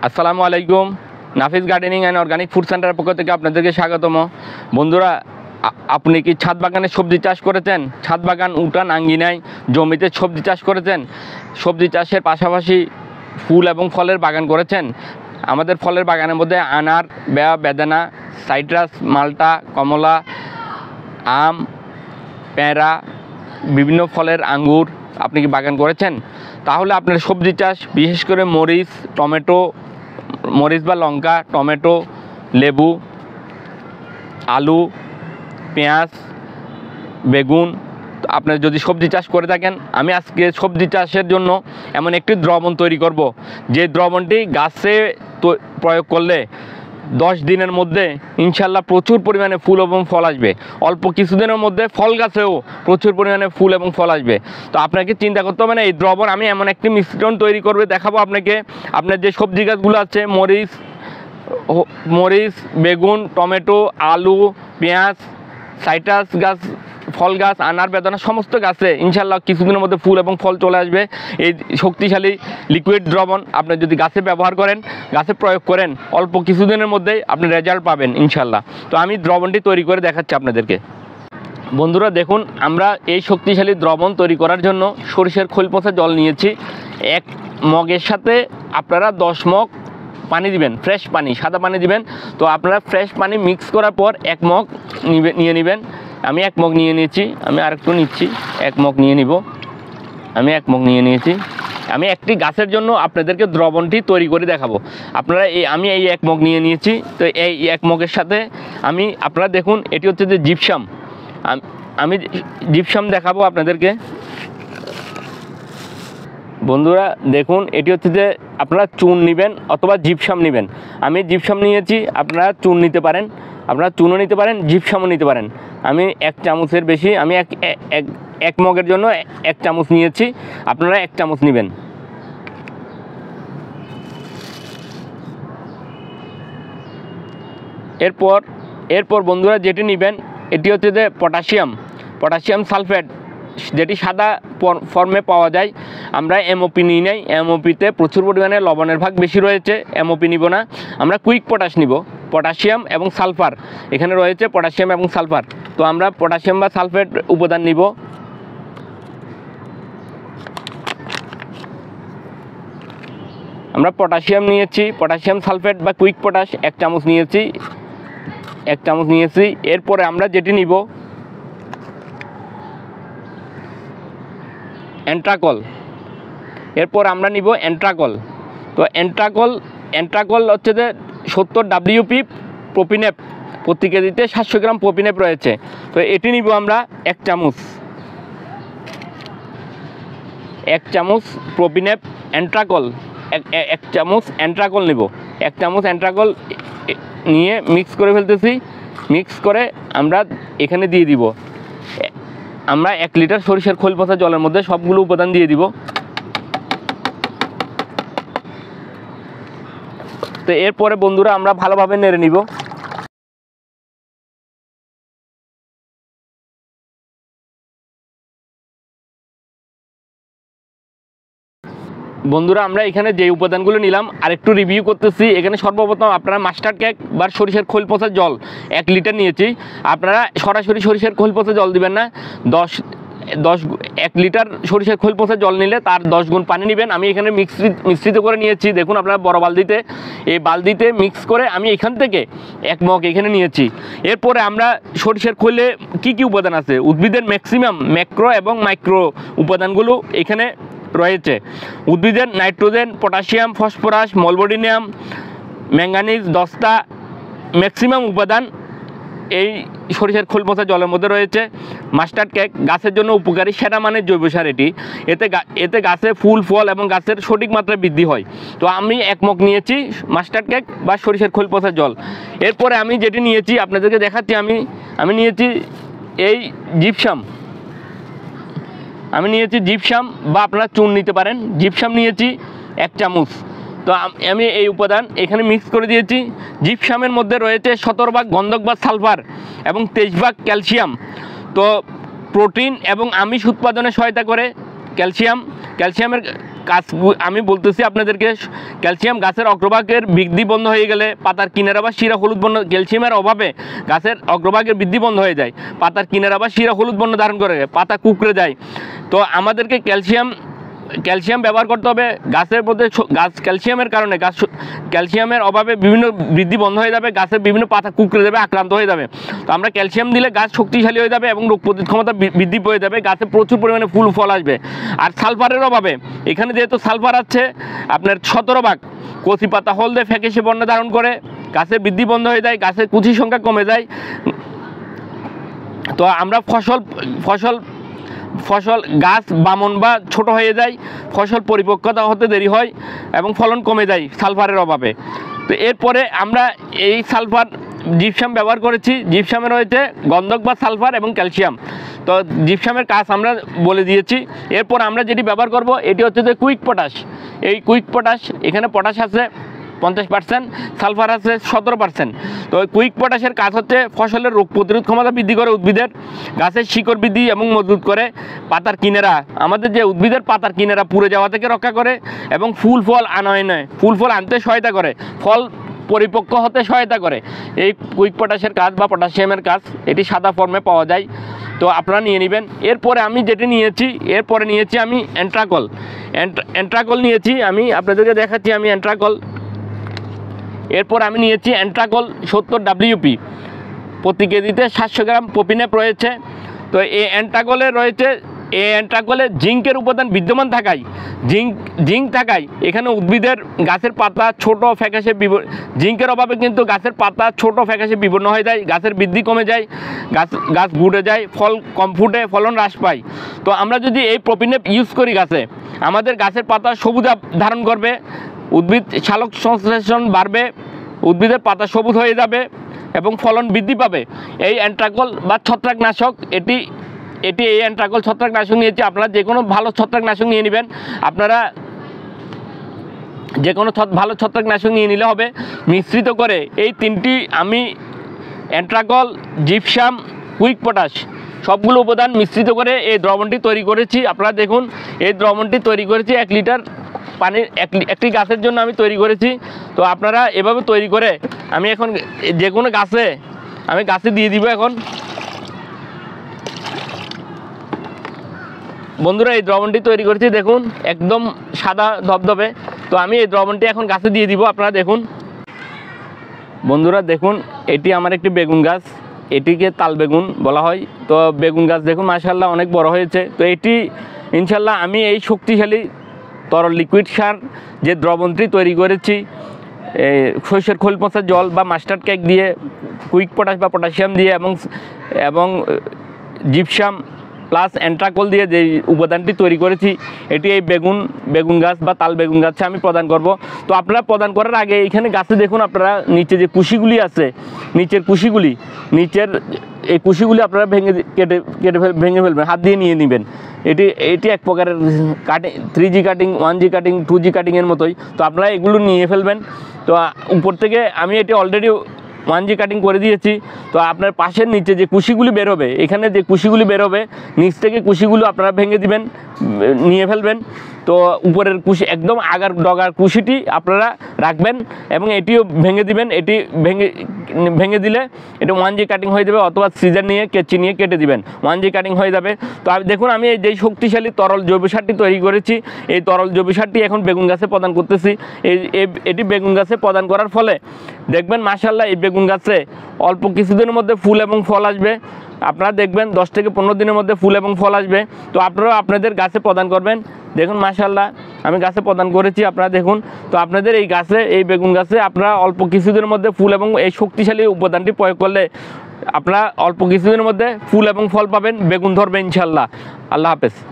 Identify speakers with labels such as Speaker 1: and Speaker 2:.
Speaker 1: আসসালামু আলাইকুম। Nafis gardening and organic food সেন্টারের পক্ষ থেকে আপনাদেরকে স্বাগতম। বন্ধুরা, আপনি কি ছাদ বাগানে সবজি চাষ করেছেন? ছাদ বাগান, উঠান, আঙ্গিনায়, জমিতে সবজি চাষ করেছেন? সবজি চাষের পাশাপাশি ফুল এবং ফলের বাগান করেছেন? আমাদের ফলের বাগানের মধ্যে আনার, বেদানা, সাইট্রাস, মাল্টা, কমলা, আম, পেঁড়া, বিভিন্ন ফলের আঙ্গুর আপনি কি বাগান করেছেন? তাহলে আপনার সবজি চাষ, বিশেষ করে মরিচ বা লঙ্কা, টমেটো, লেবু, আলু, পেঁয়াজ, বেগুন, আপনার যদি সবজি চাষ করে থাকেন, আমি আজকে সবজি চাষের জন্য এমন একটি দ্রবণ তৈরি করব, যে দ্রবণটি গাছে প্রয়োগ করলে 10 দিনের মধ্যে ইনশাল্লাহ প্রচুর পরিমাণে ফুল এবং ফল আসবে। অল্প কিছুদিনের মধ্যে ফল গাছেও প্রচুর পরিমাণে ফুল এবং ফল আসবে। তো আপনাকে চিন্তা করতে হবে না, এই দ্রবণ আমি এমন একটি মিশ্রণ তৈরি করবে দেখাবো আপনাকে। আপনার যে সবজি গাছগুলো আছে, মরিচ, বেগুন, টমেটো, আলু, পেঁয়াজ, সাইট্রাস গাছ, ফল গাছ, আনার, বেদানা, সমস্ত গাছে ইনশাল্লাহ কিছুদিনের মধ্যে ফুল এবং ফল চলে আসবে। এই শক্তিশালী লিকুইড দ্রবণ আপনি যদি গাছে ব্যবহার করেন, গাছে প্রয়োগ করেন, অল্প কিছুদিনের মধ্যেই আপনি রেজাল্ট পাবেন ইনশাল্লাহ। তো আমি দ্রবণটি তৈরি করে দেখাচ্ছি আপনাদেরকে। বন্ধুরা দেখুন, আমরা এই শক্তিশালী দ্রবণ তৈরি করার জন্য সরিষার খোল পচা জল নিয়েছি। এক মগের সাথে আপনারা 10 মগ পানি দিবেন, ফ্রেশ পানি, সাদা পানি দিবেন। তো আপনারা ফ্রেশ পানি মিক্স করার পর 1 মগ নিয়ে নেবেন। আমি 1 মগ নিয়ে নিয়েছি, আমি আরেকটু নিচ্ছি, 1 মগ নিয়ে নিব। আমি 1 মগ নিয়ে নিয়েছি। আমি একটি গাছের জন্য আপনাদেরকে দ্রবণটি তৈরি করে দেখাবো। আমি এই 1 মগ নিয়ে নিয়েছি। তো এই 1 মগের সাথে আপনারা দেখুন, এটি হচ্ছে যে জিপসাম। আমি জিপসাম দেখাবো আপনাদেরকে। বন্ধুরা দেখুন, এটি হচ্ছে যে আপনারা চুন নেবেন অথবা জিপসাম নেবেন। আমি জিপসাম নিয়েছি, আপনারা চুন নিতে পারেন, আপনারা চুনও নিতে পারেন, জিপসামও নিতে পারেন। আমি 1 চামচের বেশি, আমি এক মগের জন্য 1 চামচ নিয়েছি, আপনারা 1 চামচ নেবেন। এরপর বন্ধুরা যেটি নেবেন, এটি হচ্ছে যে পটাশিয়াম সালফেট, যেটি সাদা ফর্মে পাওয়া যায়। আমরা এমওপি নিই নাই, এমওপিতে প্রচুর পরিমাণে লবণের ভাগ বেশি রয়েছে, এমওপি নিব না, আমরা কুইক পটাশ নিব। পটাশিয়াম এবং সালফার এখানে রয়েছে, পটাশিয়াম এবং সালফার। তো আমরা পটাশিয়াম বা সালফেট উপাদান নিব। আমরা পটাশিয়াম নিয়েছি, পটাশিয়াম সালফেট বা কুইক পটাশ 1 চামচ নিয়েছি। এরপরে আমরা যেটি নিব অ্যান্ট্রাকল। এরপর আমরা নিব অ্যান্ট্রাকল। তো অ্যান্ট্রাকল হচ্ছে যে 70 WP প্রোপিনেপ, প্রতি কেজিতে 700 গ্রাম প্রোপিনেপ রয়েছে। তো এটি নিব আমরা 1 চামচ। 1 চামচ প্রোপিনেপ অ্যান্ট্রাকল, 1 চামচ অ্যান্ট্রাকল নিব। 1 চামচ অ্যান্ট্রাকল নিয়ে মিক্স করে ফেলতেছি। মিক্স করে আমরা এখানে দিয়ে দিব। আমরা 1 লিটার সরিষার খোল পচা জলের মধ্যে সবগুলো উপাদান দিয়ে দিব। তো এরপরে বন্ধুরা আমরা ভালোভাবে নেড়ে নিব। বন্ধুরা আমরা এখানে যে উপাদানগুলো নিলাম আরেকটু রিভিউ করতেছি। এখানে সর্বপ্রথম আপনারা মাস্টার্ড কেক বা সরিষার খোল পচা জল 1 লিটার নিয়েছি। আপনারা সরাসরি সরিষার খোল পচা জল দিবেন না, 1 লিটার সরিষার খোল পচা জল নিলে তার 10 গুণ পানি নেবেন। আমি এখানে মিশ্রিত করে নিয়েছি, দেখুন আপনারা বড় বালতিতে, এই বালতিতে মিক্স করে আমি এখান থেকে 1 মগ এখানে নিয়েছি। এরপরে আমরা সরিষার খোলে কি উপাদান আছে, উদ্ভিদের ম্যাক্সিমাম ম্যাক্রো এবং মাইক্রো উপাদানগুলো এখানে রয়েছে। উদ্ভিদের nitrogen, potassium, phosphorus, molybdenum, manganese, দস্তা, ম্যাক্সিমাম উপাদান এই সরিষার খোল পচা জলের মধ্যে রয়েছে। মাস্টার্ড কেক গাছের জন্য উপকারী, সেরা মানের জৈব সার এটি। এতে গাছে ফুল, ফল এবং গাছের সঠিক মাত্রায় বৃদ্ধি হয়। তো আমি 1 মগ নিয়েছি মাস্টার্ড কেক বা সরিষার খোল পচা জল। এরপরে আমি যেটি নিয়েছি আপনাদেরকে দেখাচ্ছি, আমি নিয়েছি এই জিপসাম। আমি নিয়েছি জিপসাম বা আপনারা চুন নিতে পারেন। জিপসাম নিয়েছি 1 চামচ। তো আমি এই উপাদান এখানে মিক্স করে দিয়েছি। জিপসামের মধ্যে রয়েছে 17 ভাগ গন্ধক বা সালফার এবং 23 ভাগ ক্যালসিয়াম। তো প্রোটিন এবং আমিষ উৎপাদনে সহায়তা করে ক্যালসিয়ামের কাজ আমি বলতেছি আপনাদেরকে, ক্যালসিয়াম গাছের অগ্রভাগের বৃদ্ধি বন্ধ হয়ে গেলে পাতার কিনারা বা শিরা হলুদ বর্ণ, ক্যালসিয়ামের অভাবে গাছের অগ্রভাগের বৃদ্ধি বন্ধ হয়ে যায়, পাতার কিনারা বা শিরা হলুদ বর্ণ ধারণ করে, পাতা কুঁকড়ে যায়। তো আমাদেরকে ক্যালসিয়াম ব্যবহার করতে হবে গাছের মধ্যে। গাছ ক্যালসিয়ামের কারণে ক্যালসিয়ামের অভাবে বিভিন্ন বৃদ্ধি বন্ধ হয়ে যাবে, গাছের বিভিন্ন পাতা কুঁকড়ে যাবে, আক্রান্ত হয়ে যাবে। তো আমরা ক্যালসিয়াম দিলে গাছ শক্তিশালী হয়ে যাবে এবং রোগ প্রতিরোধ ক্ষমতা বৃদ্ধি পেয়ে যাবে, গাছে প্রচুর পরিমাণে ফুল ফল আসবে। আর সালফারের অভাবে, এখানে যেহেতু সালফার আছে আপনার 17 ভাগ, কচি পাতা হলদে ফ্যাকাশে বর্ণ ধারণ করে, গাছের বৃদ্ধি বন্ধ হয়ে যায়, গাছের কুচির সংখ্যা কমে যায়। তো আমরা ফসল গাছ বামন বা ছোট হয়ে যায়, ফসল পরিপক্কতা হতে দেরি হয় এবং ফলন কমে যায় সালফারের অভাবে। তো এরপরে আমরা এই সালফার জিপসাম ব্যবহার করেছি। জিপসামে রয়েছে গন্ধক বা সালফার এবং ক্যালসিয়াম। তো জিপসামের কাজ আমরা বলে দিয়েছি। এরপর আমরা যেটি ব্যবহার করব এটি হচ্ছে যে কুইক পটাশ। এই কুইক পটাশ, এখানে পটাশ আছে 50%, সালফার আছে 17%। তো কুইক পটাশের কাজ হচ্ছে ফসলের রোগ প্রতিরোধ ক্ষমতা বৃদ্ধি করে, উদ্ভিদের গাছের শিকড় বৃদ্ধি এবং মজবুত করে, পাতার কিনারা, আমাদের যে উদ্ভিদের পাতার কিনারা পুড়ে যাওয়া থেকে রক্ষা করে এবং ফুল ফল ফুল ফল আনতে সহায়তা করে, ফল পরিপক্ক হতে সহায়তা করে। এই কুইক পটাশের কাজ বা পটাশিয়ামের কাজ এটি সাদা ফর্মে পাওয়া যায়। তো আপনারা নিয়ে নেবেন। এরপরে আমি যেটি নিয়েছি, আমি অ্যান্ট্রাকল নিয়েছি। আমি আপনাদেরকে দেখাচ্ছি আমি অ্যান্ট্রাকল। এরপর আমি নিয়েছি অ্যান্ট্রাকল 70 WP, প্রতি কেজিতে 700 গ্রাম প্রোপিনেপ রয়েছে। তো এই অ্যান্ট্রাকলে জিঙ্কের উপাদান বিদ্যমান থাকায়, জিঙ্ক থাকায় এখানে উদ্ভিদের গাছের পাতা ছোট ফ্যাকাশে জিঙ্কের অভাবে কিন্তু গাছের পাতা ছোট ফ্যাকাশে বিবর্ণ হয়ে যায়, গাছের বৃদ্ধি কমে যায়, গাছ গুড়ে যায়, ফল কম ফুটে, ফলন হ্রাস পায়। তো আমরা যদি এই প্রোপিনেপ ইউজ করি গাছে, আমাদের গাছের পাতা সবুজ ধারণ করবে, উদ্ভিদ সালোক সংশ্লেষণ বাড়বে, উদ্ভিদের পাতা সবুজ হয়ে যাবে এবং ফলন বৃদ্ধি পাবে। এই অ্যান্ট্রাকল বা ছত্রাকনাশক, এটি এই অ্যান্ট্রাকল ছত্রাকনাশক নিয়েছি। আপনারা যে কোনো ভালো ছত্রাকনাশক নিয়ে নেবেন, আপনারা যে কোনো ভালো ছত্রাকনাশক নিয়ে নিলে হবে। মিশ্রিত করে এই তিনটি আমি অ্যান্ট্রাকল, জিপসাম, কুইক পটাশ সবগুলো উপাদান মিশ্রিত করে এই দ্রবণটি তৈরি করেছি। আপনারা দেখুন, এই দ্রবণটি তৈরি করেছি 1 লিটার পানির একটি গাছের জন্য আমি তৈরি করেছি। তো আপনারা এভাবে তৈরি করে আমি এখন যে কোনো গাছে দিয়ে দিব। এখন বন্ধুরা এই দ্রবণটি তৈরি করেছি, দেখুন একদম সাদা ধবধবে। তো আমি এই দ্রবণটি এখন গাছে দিয়ে দিব। আপনারা দেখুন বন্ধুরা, দেখুন এটি আমার একটি বেগুন গাছ, এটিকে তাল বেগুন বলা হয়। তো বেগুন গাছ দেখুন মাশাআল্লাহ অনেক বড় হয়েছে। তো এটি ইনশাল্লাহ আমি এই শক্তিশালী তরল লিকুইড সার যে দ্রবণটি তৈরি করেছি, সরষের খোল পচা জল বা মাস্টার্ড কেক দিয়ে, কুইক পটাশ বা পটাশিয়াম দিয়ে এবং জিপসাম প্লাস অ্যান্ট্রাকল দিয়ে যে উপাদানটি তৈরি করেছি, এটি এই বেগুন গাছ বা তাল বেগুন গাছে আমি প্রদান করব। তো আপনারা প্রদান করার আগে এখানে গাছে দেখুন, আপনারা নিচে যে কুশিগুলি আছে, নিচের এই কুশিগুলি আপনারা ভেঙে ফেলবেন, হাত দিয়ে নিয়ে নেবেন। এটি এক প্রকারের cutting, 3G cutting, 1G cutting, 2G কাটিংয়ের মতোই। তো আপনারা এগুলো নিয়ে ফেলবেন। তো উপর থেকে আমি এটি অলরেডি 1G কাটিং করে দিয়েছি। তো আপনার পাশের নিচে যে কুশিগুলি বেরোবে, এখানে যে কুশিগুলি বেরোবে, নিচ থেকে কুশিগুলো আপনারা নিয়ে ফেলবেন। তো উপরের কুশি, একদম ডগার কুশিটি আপনারা রাখবেন এবং এটিও ভেঙে দিবেন। এটি ভেঙে দিলে এটা 1G কাটিং হয়ে যাবে, অথবা সিজার নিয়ে কেচি নিয়ে কেটে দিবেন, 1G কাটিং হয়ে যাবে। তো দেখুন আমি এই যে শক্তিশালী তরল জৈব সারটি তৈরি করেছি, এই তরল জৈব সারটি এখন বেগুন গাছে প্রদান করতেছি। এটি বেগুন গাছে প্রদান করার ফলে দেখবেন মাশাআল্লাহ এই বেগুন গাছে অল্প কিছুদিনের মধ্যে ফুল এবং ফল আসবে। আপনারা দেখবেন 10 থেকে 15 দিনের মধ্যে ফুল এবং ফল আসবে। তো আপনারাও আপনাদের গাছে প্রদান করবেন। দেখুন মাশাআল্লাহ আমি গাছে প্রদান করেছি, আপনারা দেখুন। তো আপনাদের এই বেগুন গাছে আপনারা অল্প কিছুদিনের মধ্যে ফুল এবং এই শক্তিশালী উপাদানটি প্রয়োগ করলে আপনারা অল্প কিছুদিনের মধ্যে ফুল এবং ফল পাবেন, বেগুন ধরবে ইনশাআল্লাহ। আল্লাহ হাফেজ।